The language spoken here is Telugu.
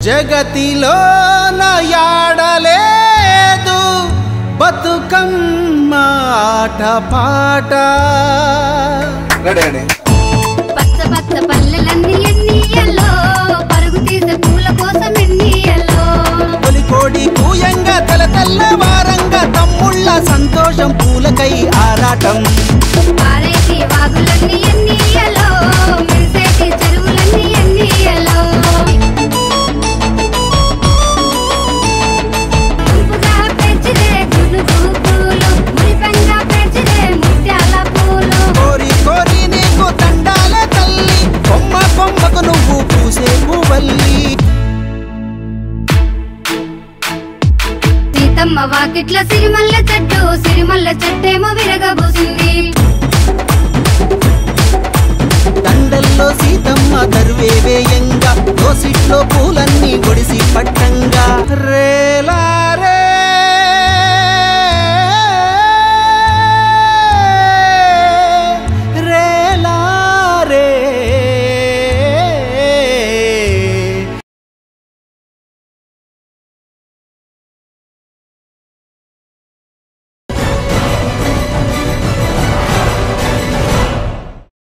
జగతిలో యాడలేదు బతుకమ్మ ఆట పాట పచ్చ పచ్చ పల్లెలన్నీ ఎన్నియల్లో పరుగు తీసే పూల కోసం ఎన్నియల్లో తొలికోడి పూయంగా తెల్లవారంగా తమ్ముళ్ళ సంతోషం పూలకై ఆరాటం పారేటి వాగులన్నీ ఎన్నియల్లో మెరిసేటి చెరువులన్నీ ఎన్నియల్లో గుంపుగా పెంచితే గునుగు పూలు మురిపంగా పెంచితే ముత్యాల పూలు కోరి కోరి నీకు దండాల తల్లి కొమ్మ కొమ్మకు నువ్వు పూసే పువ్వల్లి సీతమ్మ వాకిట్ల సిరిమల్ల చెట్టేమో విరగబోసింది దండల్లో సీతమ్మ కరువే వేయంగా దోసిట్లో పూలన్నీ ఒడిసి పట్టంగా రే